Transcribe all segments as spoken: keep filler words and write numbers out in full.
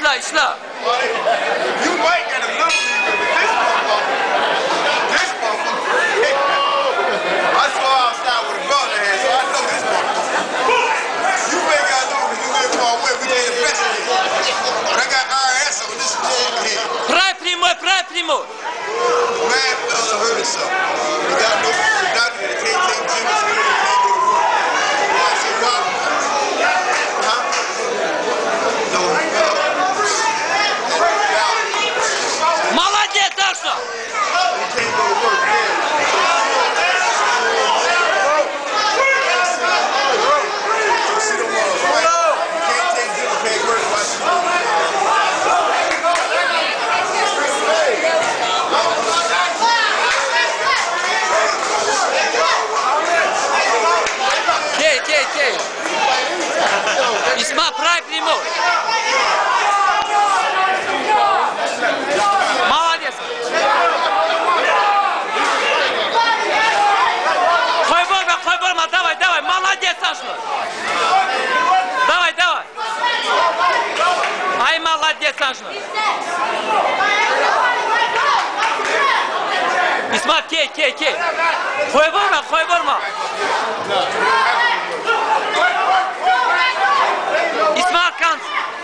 işla, işla. You might get a little league with this motherfucker. This motherfucker. I saw outside with a brother hand, so I know this motherfucker. You ain't got to know because you live far away. We can't investigate. But I got I R S on this motherfucker here. Prai primul, prai primul. Man, fella heard of something. We got no doctor that can't take Jimmy Smith and can't go to work. Why is it why? Huh? No, no. Молодец, Даша. He can't go to work. She don't want to fight. You can't take Jimmy can't work. Why she don't want to Кей, кей, кей. Исма, пrai примul. Молодец. Хой борьба, хой борьба, давай, давай, молодец, Даша. Давай, давай. Ай, молодец, Даша. İsmail key key key. Koy vurma koy vurma. İsmail Kant.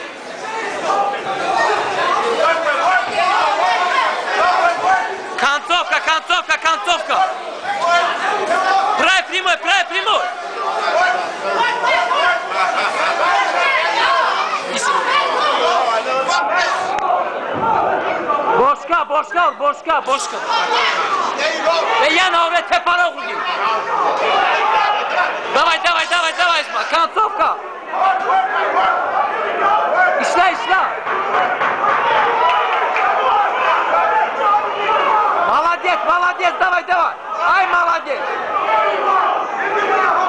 Kantovka kantovka kantovka. Prai primul prai primul. Boşka boşka boşka boşka. Ve yana oraya tepara okuyor. Давай, давай, давай, давай, концовка. İşle, işle. Молодец, молодец, давай, давай. Ай, молодец.